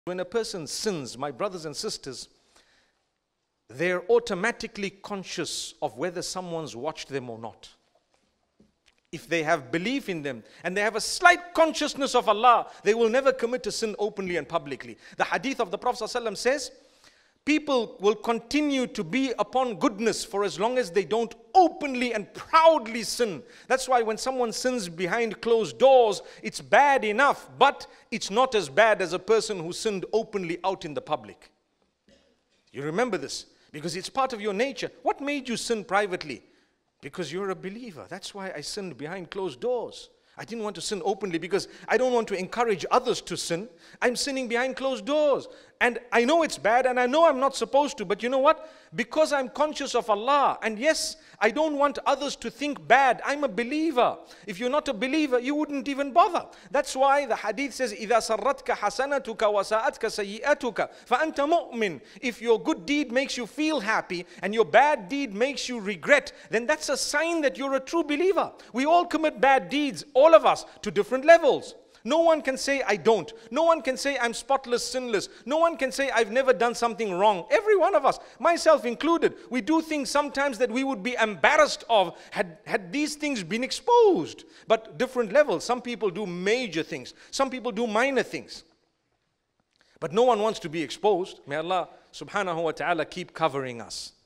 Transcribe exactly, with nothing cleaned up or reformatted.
When a person sins, my brothers and sisters, they're automatically conscious of whether someone's watched them or not. If they have belief in them and they have a slight consciousness of Allah, they will never commit a sin openly and publicly. The hadith of the Prophet ﷺ says, people will continue to be upon goodness for as long as they don't openly and proudly sin. That's why when someone sins behind closed doors, it's bad enough, but it's not as bad as a person who sinned openly out in the public. You remember this, because it's part of your nature. What made you sin privately? Because you're a believer. That's why I sinned behind closed doors. I didn't want to sin openly because I don't want to encourage others to sin. I'm sinning behind closed doors. And I know it's bad and I know I'm not supposed to. But you know what? Because I'm conscious of Allah. And yes, I don't want others to think bad. I'm a believer. If you're not a believer, you wouldn't even bother. That's why the hadith says, إِذَا سَرَّتْكَ حَسَنَتُكَ وَسَاءَتْكَ سَيِّئَتُكَ فَأَنْتَ مُؤْمِنٌ. If your good deed makes you feel happy and your bad deed makes you regret, then that's a sign that you're a true believer. We all commit bad deeds, all of us, to different levels. No one can say, I don't. No one can say, I'm spotless, sinless. No one can say, I've never done something wrong. Every one of us, myself included, we do things sometimes that we would be embarrassed of had, had these things been exposed. But different levels. Some people do major things. Some people do minor things. But no one wants to be exposed. May Allah subhanahu wa ta'ala keep covering us.